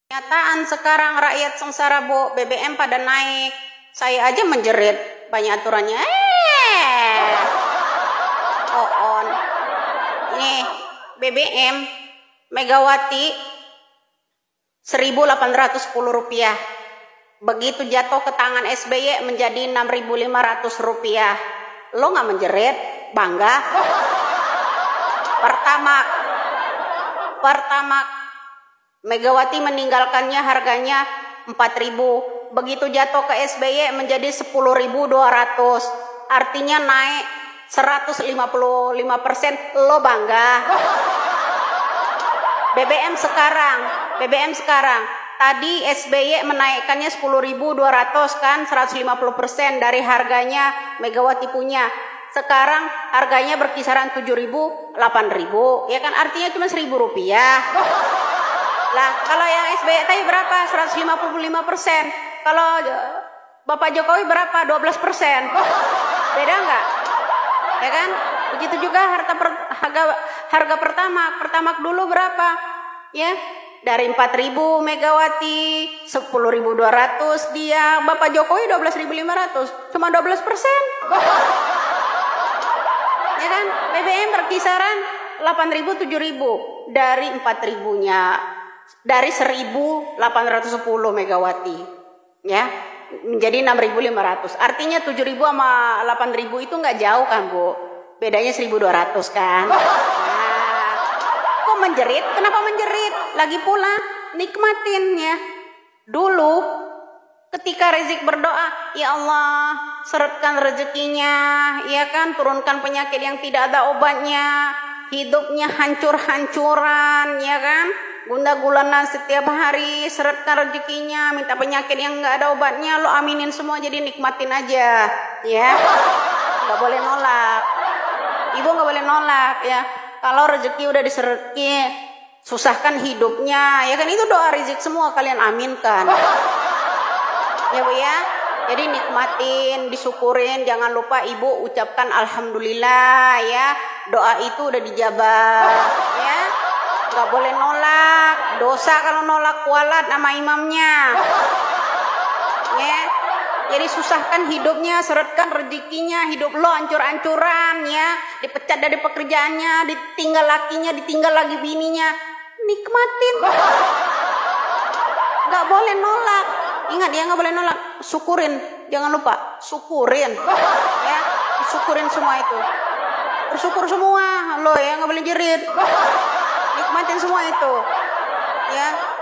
Kenyataan sekarang rakyat sengsara, Bu. BBM pada naik. Saya aja menjerit. Banyak aturannya. On. Nih, BBM Megawati 1.810 rupiah. Begitu jatuh ke tangan SBY menjadi 6.500 rupiah. Lo nggak menjerit? Bangga? Pertama Megawati meninggalkannya harganya 4.000. Begitu jatuh ke SBY menjadi 10.200. Artinya naik 155%. Lo bangga? BBM sekarang. Tadi SBY menaikkannya 10.200 kan, 150% dari harganya Megawati punya. Sekarang harganya berkisaran 7.000, 8.000. Ya kan, artinya cuma 1.000 rupiah. Lah, kalau yang SBY tadi berapa? 155%. Kalau Bapak Jokowi berapa? 12%. Beda nggak? Ya kan? Begitu juga harga Pertamax dulu berapa? Ya, dari 4.000 Megawati, 10.200 dia. Bapak Jokowi 12.500, cuma 12%. Ya kan? BBM berkisaran 8.000, 7.000 dari 4.000-nya. Dari 1.810 Megawati, ya, menjadi 6.500. Artinya 7.000 sama 8.000 itu nggak jauh kan, Bu? Bedanya 1.200 kan? Nah, kok menjerit? Kenapa menjerit? Lagi pula nikmatin ya. Dulu ketika Rizik berdoa, ya Allah, seretkan rezekinya, ya kan, turunkan penyakit yang tidak ada obatnya, hidupnya hancur-hancuran, ya kan, gunda-gulana setiap hari, seretkan rezekinya, minta penyakit yang nggak ada obatnya, lo aminin semua, jadi nikmatin aja, ya, nggak boleh nolak, ibu nggak boleh nolak, ya, kalau rezeki udah disereki, susahkan hidupnya, ya kan, itu doa Rizik semua, kalian aminkan, ya Bu ya. Jadi nikmatin, disyukurin, jangan lupa ibu ucapkan alhamdulillah ya, doa itu udah dijabah, ya. Nggak boleh nolak, dosa kalau nolak, kualat nama imamnya, ya. Jadi susahkan hidupnya, seretkan rezekinya, hidup lo hancur-hancuran ya, dipecat dari pekerjaannya, ditinggal lakinya, ditinggal lagi bininya, nikmatin, nggak boleh nolak. Ingat ya, nggak boleh nolak, syukurin, jangan lupa syukurin, ya, syukurin semua itu, bersyukur semua lo ya, nggak boleh jerit. Nikmatin semua itu, ya.